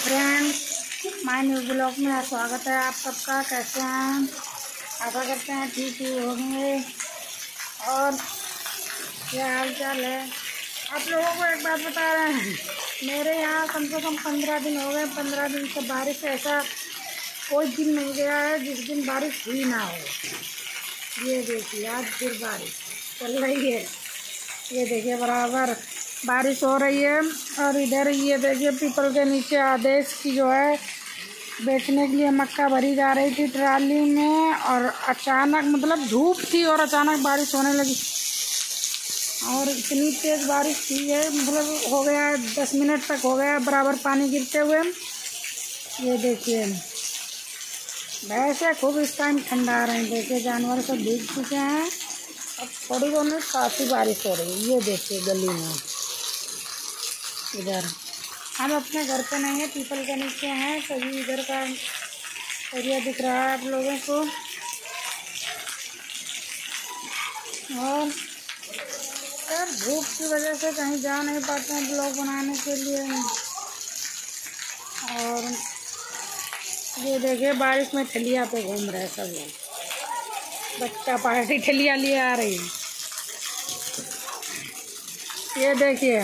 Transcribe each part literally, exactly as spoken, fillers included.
Friends, my new blog में स्वागत है आप सबका। कैसे हैं? आशा करते हैं ठीक ही होंगे। और क्या हाल चाल है? आप लोगों को एक बात बता रहे हैं, मेरे यहाँ कम से कम पंद्रह दिन हो गए। पंद्रह दिन से बारिश ऐसा कोई दिन नहीं गया है जिस दिन बारिश हुई ना हो। ये देखिए आज फिर बारिश चल रही है। ये देखिए बराबर बारिश हो रही है। और इधर ये देखिए पीपल के नीचे आदेश की जो है बेचने के लिए मक्का भरी जा रही थी ट्राली में, और अचानक मतलब धूप थी और अचानक बारिश होने लगी। और इतनी तेज़ बारिश थी है, मतलब हो गया दस मिनट तक हो गया बराबर पानी गिरते हुए। ये देखिए भैंसे खूब इस टाइम ठंडा रहे हैं। देखिए जानवर सब भीग चुके हैं। अब थोड़ी बहुत काफ़ी बारिश हो रही है। ये देखिए गली में इधर हम अपने घर पे नहीं है, पीपल के नीचे हैं, तभी इधर का एरिया दिख रहा है आप लोगों को। और यार धूप की वजह से कहीं जा नहीं पाते हैं ब्लॉग बनाने के लिए। और ये देखिए बारिश में ठलिया पे घूम रहे सब लोग। बच्चा पार्टी ठलिया लिए आ रही। ये देखिए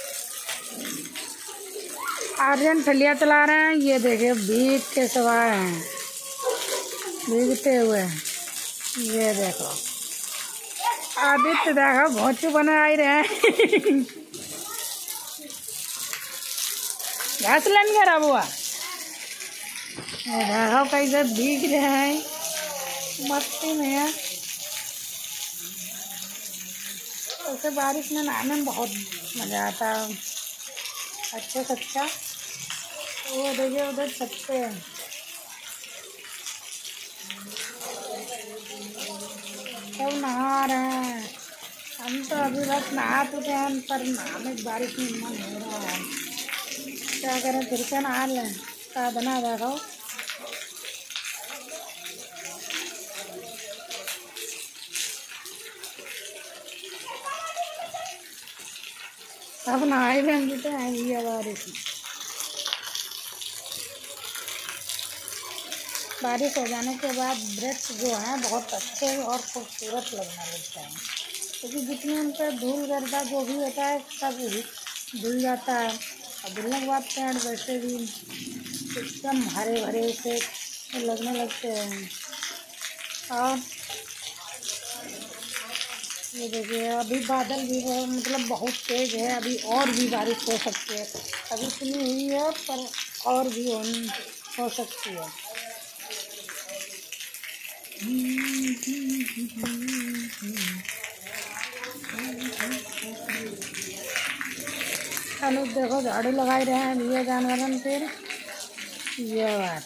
आर्यन ठलिया चला रहे हैं। ये देखिए भीग के सवार हैं, भीगते हुए। ये देखो आदित्य देखो भोंचू बने आ रहे हैं। घास लेने गया बुआ। देखो कैसे भीग रहे हैं मस्ती में है। ऐसे बारिश में नहाने में बहुत मज़ा आता है, अच्छे से अच्छा। वो देखिए उधर छत पे सब नहा रहे हैं। हम तो अभी बस नहा चुके हैं, पर नहाने की बारिश में मन हो रहा है। क्या करें, फिर से नहा लें। साधना देखो सब नहाए रहेंगे तो आएंगी बारिश। बारिश हो जाने के बाद वृक्ष जो हैं बहुत अच्छे और खूबसूरत लगने लगते हैं, क्योंकि तो जितनी उन पर धूल गर्दा जो भी होता है सब धुल जाता है। और धुलने के बाद पेड़ वैसे भी एकदम हरे भरे से लगने लगते हैं। और ये देखिए अभी बादल भी है, मतलब बहुत तेज़ है। अभी और भी बारिश हो सकती है। अभी इतनी हुई है पर और भी हो, हो सकती है। अनुप देखो झाड़ू लगाई रहे हैं भैया जानवरन। फिर ये बात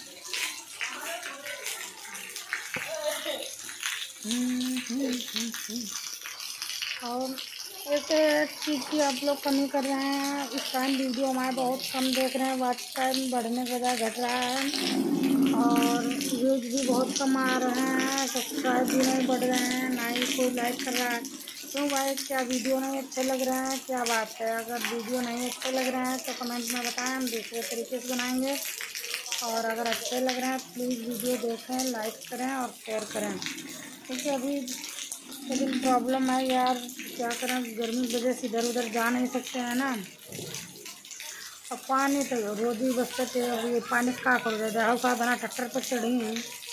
और एक चीज़ की आप लोग कमी कर रहे हैं। इस टाइम वीडियो हमारे बहुत कम देख रहे हैं, वॉच टाइम बढ़ने के बजाय घट रहा है। और व्यूज भी बहुत कम आ रहे हैं, सब्सक्राइब भी नहीं बढ़ रहे हैं, ना ही कोई लाइक कर रहा है। क्यों भाई, क्या वीडियो नहीं अच्छे लग रहे हैं? क्या बात है? अगर वीडियो नहीं अच्छे लग रहे हैं तो कमेंट में बताएं, हम दूसरे तरीके से बनाएंगे। और अगर अच्छे लग रहे हैं प्लीज़ वीडियो देखें, लाइक करें और शेयर करें। क्योंकि अभी लेकिन प्रॉब्लम है यार, क्या करें, गर्मी की वजह से इधर उधर जा नहीं सकते हैं ना। और पानी तो रोज ही बचते थे। ये पानी का कर दे देखो साधना ट्रैक्टर पर चढ़ी हैं।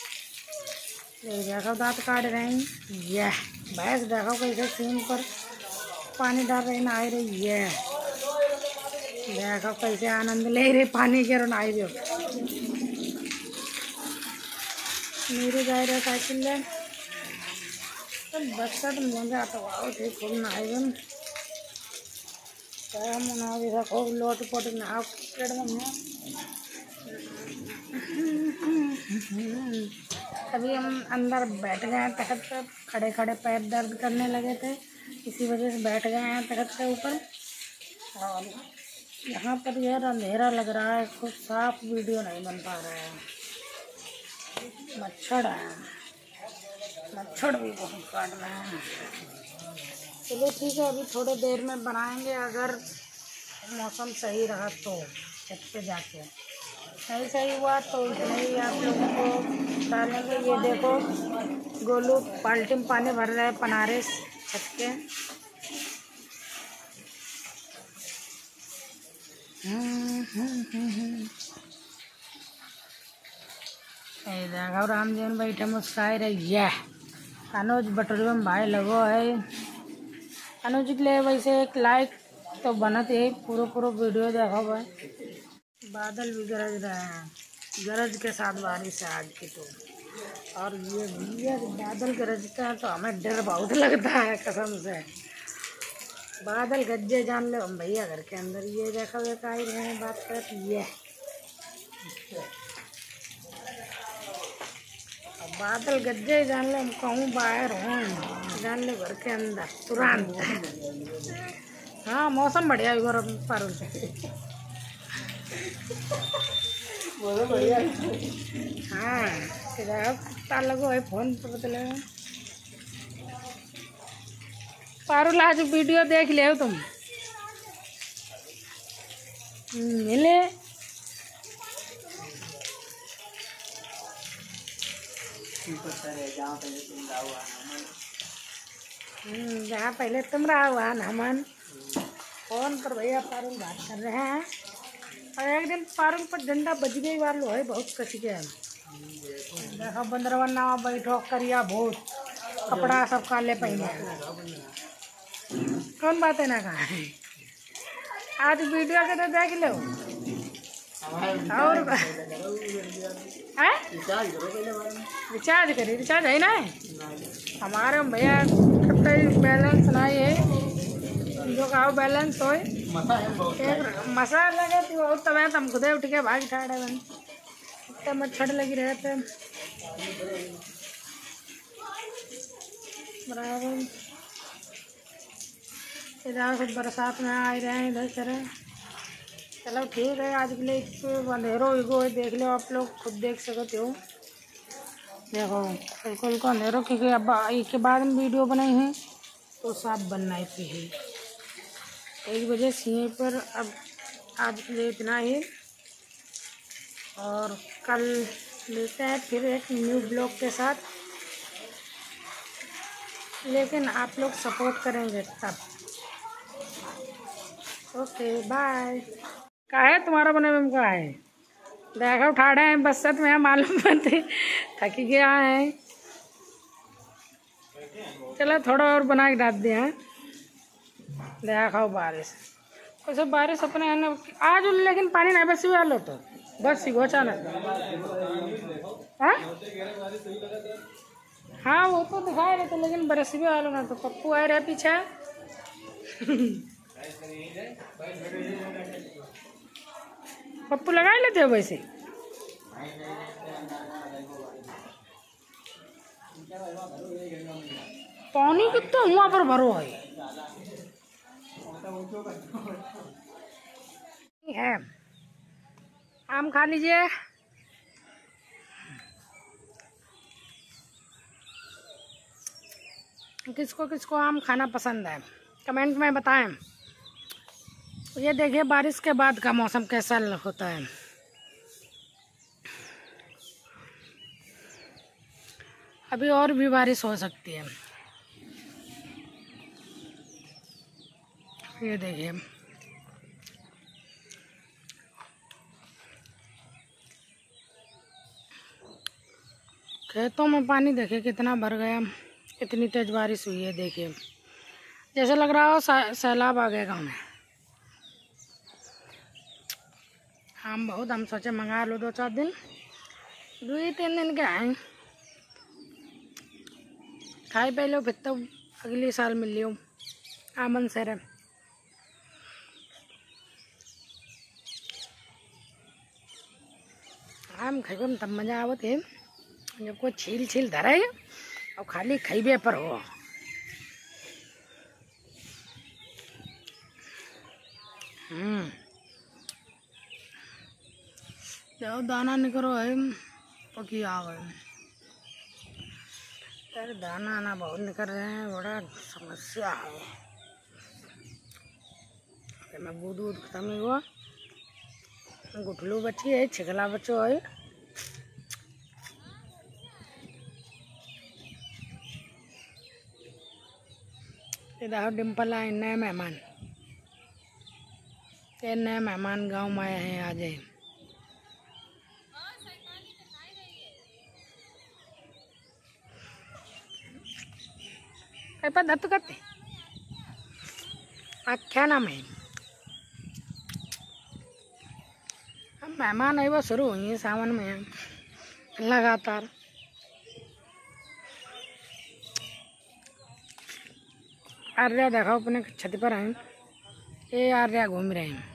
देखो दांत काट रहे हैं। यह भैंस देखो कैसे सीन पर पानी डाल रही, नहा रही है। देखो कैसे आनंद ले रही पानी के, और नहा रही हो। मेरे जा रहे साइकिल ले तो बच्चा तो मुझे आता हुआ ठीक खूब नहाए मुना भी खूब लोट पोट नहा अभी हम अंदर बैठ गए हैं तख्त पर। खड़े खड़े पैर दर्द करने लगे थे, इसी वजह से बैठ गए हैं तख्त के ऊपर। और यहाँ पर यार अंधेरा लग रहा है, कुछ साफ वीडियो नहीं बन पा रहा है। मच्छर है, मच्छर भी बहुत काट रहे हैं। चलो ठीक है, अभी थोड़ी देर में बनाएंगे, अगर मौसम सही रहा तो छत पे जाके। ऐसा ही हुआ तो इतना ही आप लोगों को डालेंगे। ये देखो गोलू बाल्टी में पानी भर रहा है बनारस छत के। देखो राम जी बैठे मुस्काई रही है। अनुज बटोरी में भाई लगो है। अनुज के लिए वैसे एक लाइक तो बनत है। पूरा पूरा वीडियो देखो भाई। बादल भी गरज रहे हैं, गरज के साथ बारिश है आज की तो। और ये ये बादल गरजता है तो हमें डर बहुत लगता है कसम से। बादल गज्जे जान ले हम भैया घर के अंदर। ये देखो ये का ही रहे बात कर। ये बादल गज्जे जान ले हम कहूँ बाहर हूँ जान ले घर के अंदर तुरंत। हाँ मौसम बढ़िया गौरव पर बढ़िया। हाँ कुत्ता लगो है फोन पर बदले पारुल आज वीडियो देख ले हो तुम मिले। जहाँ पहले तुम रहा हुआ नमन फोन पर भैया पारुल बात कर रहे हैं। और एक दिन पारुल पर डंडा बज गई वालों है बहुत कसी के। देखो बंदरवन ना बैठो करिया बहुत कपड़ा सब काले पहने। कौन बात है ना कहा आज वीडियो के तो देख लो। और रिचार्ज करी रिचार्ज है ना हमारे भैया बैलेंस नहीं है। जो कहो बैलेंस हो एक मसा लगे तो तब हम खुदे उठ के भाग ठाड़े बन इतने मच्छर लगी रहे थे बराबर। इधर से बरसात में आ रहे हैं इधर चले। चलो ठीक है आज के लिए अंधेरो गो देख लो आप लोग खुद देख सकते हो। देखो बिल्कुल को अंधेरो क्योंकि अब एक के बाद में वीडियो बनाई है तो साफ बनना ही पे है एक बजे सीए पर। अब आज के लिए इतना ही और कल मिलते हैं फिर एक न्यू ब्लॉग के साथ। लेकिन आप लोग सपोर्ट करेंगे तब। Okay bye. का है तुम्हारा बने में का है देखो उठाड़े हैं बस में मालूम पड़ते थक गया है। चलो थोड़ा और बना के डाल दिया है। देखो बारिश वैसे बारिश अपने है ना आज लेकिन पानी नहीं बस वालो तो बस ही गोचा ना। हाँ हाँ वो तो दिखाए रहे थे लेकिन बरस भी वालो ना तो पप्पू आए रहे पीछे। पप्पू लगा लेते हो वैसे पानी कितना वहाँ पर भरो है। आम खा लीजिए। किसको किसको आम खाना पसंद है कमेंट में बताएं। ये देखिए बारिश के बाद का मौसम कैसा होता है। अभी और भी बारिश हो सकती है। ये देखिए खेतों में पानी देखिए कितना भर गया। इतनी तेज बारिश हुई है देखिए जैसे लग रहा हो सैलाब आ गया गाँव में। हम बहुत हम सोचे मंगा लो दो चार दिन दो ही तीन दिन के आए खाई पी लो फिर तो अगले साल मिल लियो आमन सर। आम खाइबे में तब मजा आवत है जब कोई छील छील धरे और खाली खाइबे पर हो। हम्म जाओ दाना निकलो है पकी आ गए यार दाना आना बहुत निकल रहे हैं बड़ा समस्या है। मैं दूध दूध खत्म हुआ गुठलू बची है, छिगला बचो है। इधर डिम्पल आए नए मेहमान, ये नए मेहमान गांव में आए हैं आज। पर दत्त करते क्या नाम है? अब मेहमान आई वो शुरू हुई है सावन में लगातार। आर्या देखो अपने छत पर हैं, ये आर्या घूम रहे हैं।